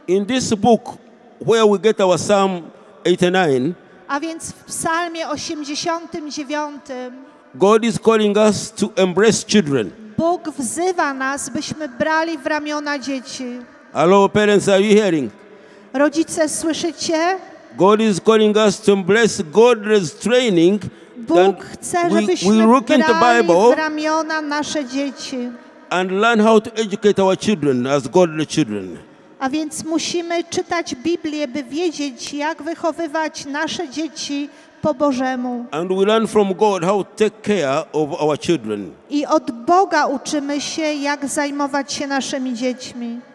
In this book, where we get our Psalm 89, A więc w Psalmie 89 God is calling us to embrace children. Bóg wzywa nas, byśmy brali w ramiona dzieci. Hello, parents, are you hearing? Rodzice, słyszycie? God is calling us to embrace God's training. Bóg chce, we żebyśmy look in the brali Bible w ramiona nasze dzieci. and learn how to educate our children as godly children. A więc musimy czytać Biblię, by wiedzieć, jak wychowywać nasze dzieci po Bożemu. And we learn from God how to take care of our children. I od Boga uczymy się, jak zajmować się naszymi dziećmi.